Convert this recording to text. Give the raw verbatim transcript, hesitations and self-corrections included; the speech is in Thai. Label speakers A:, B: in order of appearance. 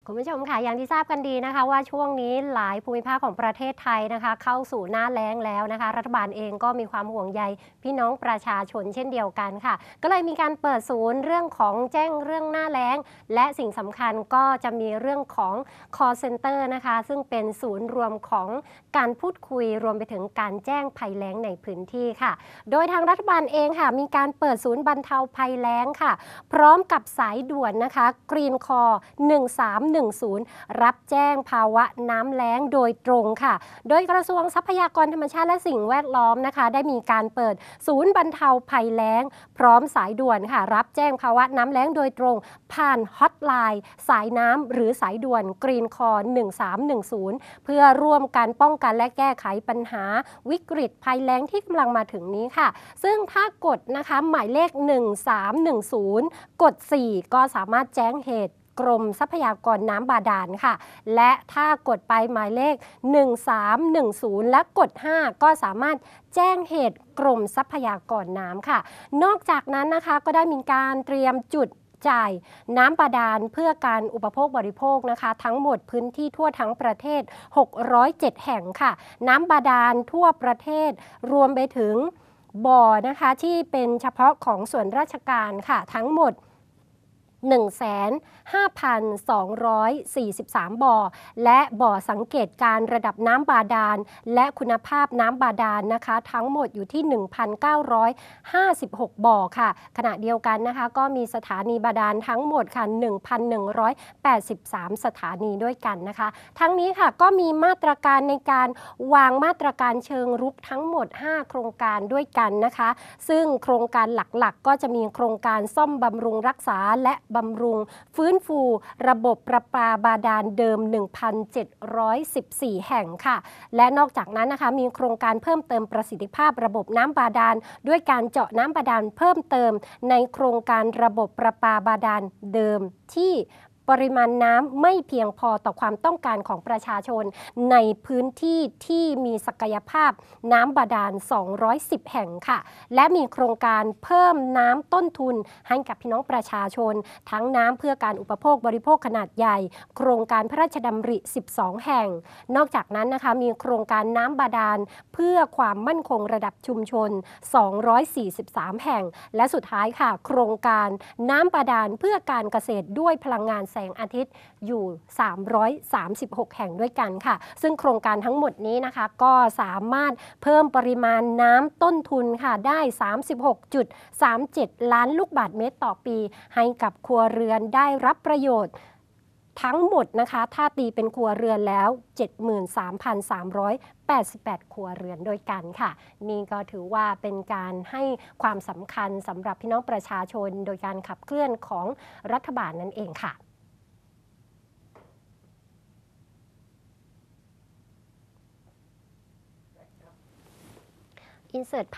A: คุณผู้ชมค่ะอย่างที่ทราบกันดีนะคะว่าช่วงนี้หลายภูมิภาคของประเทศไทยนะคะเข้าสู่หน้าแล้งแล้วนะคะรัฐบาลเองก็มีความห่วงใยพี่น้องประชาชนเช่นเดียวกันค่ะก็เลยมีการเปิดศูนย์เรื่องของแจ้งเรื่องหน้าแล้งและสิ่งสำคัญก็จะมีเรื่องของ call center นะคะซึ่งเป็นศูนย์รวมของการพูดคุยรวมไปถึงการแจ้งภัยแล้งในพื้นที่ค่ะโดยทางรัฐบาลเองค่ะมีการเปิดศูนย์บรรเทาภัยแล้งค่ะพร้อมกับสายด่วนนะคะ Green Call หนึ่งสามหนึ่งศูนย์รับแจ้งภาวะน้ำแล้งโดยตรงค่ะโดยกระทรวงทรัพยากรธรรมชาติและสิ่งแวดล้อมนะคะได้มีการเปิดศูนย์บรรเทาภัยแล้งพร้อมสายด่วนค่ะรับแจ้งภาวะน้ำแล้งโดยตรงผ่านฮอตไลน์สายน้ำหรือสายด่วน Green Call หนึ่งสามหนึ่งศูนย์เพื่อร่วมกันป้องกันและแก้ไขปัญหาวิกฤตภัยแล้งที่กำลังมาถึงนี้ค่ะซึ่งถ้ากดนะคะหมายเลขหนึ่งสามหนึ่งศูนย์กดสี่ก็สามารถแจ้งเหตุกรมทรัพยากรน้ำบาดาลค่ะและถ้ากดไปหมายเลขหนึ่งสามหนึ่งศูนย์และกดห้าก็สามารถแจ้งเหตุกรมทรัพยากรน้ำค่ะนอกจากนั้นนะคะก็ได้มีการเตรียมจุดจ่ายน้ำบาดาลเพื่อการอุปโภคบริโภคนะคะทั้งหมดพื้นที่ทั่วทั้งประเทศหกร้อยเจ็ดแห่งค่ะน้ำบาดาลทั่วประเทศรวมไปถึงบ่อนะคะที่เป็นเฉพาะของส่วนราชการค่ะทั้งหมด หนึ่งแสนห้าพันสองร้อยสี่สิบสาม บ่อและบ่อสังเกตการระดับน้ำบาดาลและคุณภาพน้ำบาดาลนะคะทั้งหมดอยู่ที่ หนึ่งพันเก้าร้อยห้าสิบหก บ่อค่ะขณะเดียวกันนะคะก็มีสถานีบาดาลทั้งหมดค่ะ หนึ่งพันหนึ่งร้อยแปดสิบสาม สถานีด้วยกันนะคะทั้งนี้ค่ะก็มีมาตรการในการวางมาตรการเชิงรุกทั้งหมดห้าโครงการด้วยกันนะคะซึ่งโครงการหลักๆก็จะมีโครงการซ่อมบำรุงรักษาและบำรุงฟื้นฟูระบบประปาบาดาลเดิม หนึ่งพันเจ็ดร้อยสิบสี่ แห่งค่ะและนอกจากนั้นนะคะมีโครงการเพิ่มเติมประสิทธิภาพระบบน้ำบาดาลด้วยการเจาะน้ำบาดาลเพิ่มเติมในโครงการระบบประปาบาดาลเดิมที่ปริมาณน้ำไม่เพียงพอต่อความต้องการของประชาชนในพื้นที่ที่มีศักยภาพน้ำบาดาลสองร้อยสิบแห่งค่ะและมีโครงการเพิ่มน้ำต้นทุนให้กับพี่น้องประชาชนทั้งน้ำเพื่อการอุปโภคบริโภคขนาดใหญ่โครงการพระราชดำริสิบสองแห่งนอกจากนั้นนะคะมีโครงการน้ำบาดาลเพื่อความมั่นคงระดับชุมชนสองร้อยสี่สิบสามแห่งและสุดท้ายค่ะโครงการน้ำบาดาลเพื่อการเกษตรด้วยพลังงานแสงอาทิตย์อยู่สามร้อยสามสิบหกแห่งด้วยกันค่ะซึ่งโครงการทั้งหมดนี้นะคะก็สามารถเพิ่มปริมาณน้ำต้นทุนค่ะได้ สามสิบหกจุดสามเจ็ด ล้านลูกบาศก์เมตรต่อปีให้กับครัวเรือนได้รับประโยชน์ทั้งหมดนะคะถ้าตีเป็นครัวเรือนแล้ว เจ็ดหมื่นสามพันสามร้อยแปดสิบแปด ครัวเรือนด้วยกันค่ะนี่ก็ถือว่าเป็นการให้ความสำคัญสำหรับพี่น้องประชาชนโดยการขับเคลื่อนของรัฐบาลนั่นเองค่ะอินเสิร์ต